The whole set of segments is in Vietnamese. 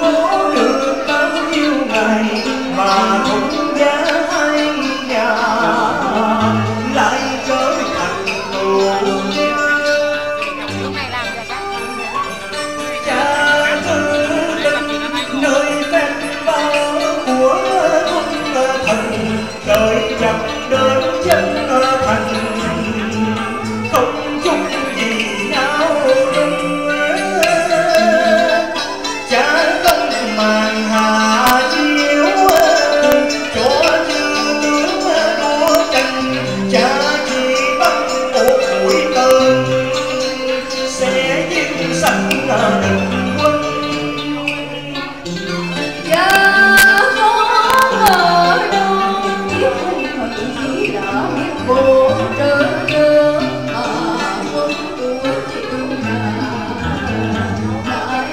có được bao nhiêu ngày mà không giá hai nhà lại trở thành tù cha thư tình nơi phép bao của thần trời chặt đến chân thành không chung gì nhau đâu cha không màn hạ chiếu cho như tướng đua tranh cha chỉ bắt một mũi tên sẽ giết sạch địch quân cha có ngờ đâu biết không thật chỉ đã biết vô trơ trơ mà không tua chịu lại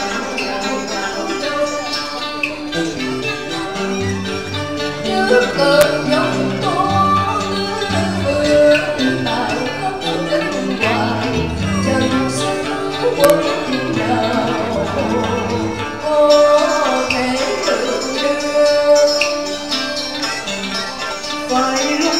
trước cơn giông tố vươn tại không kinh hoài chân sinh quân nào có thể tự đưa phải lúc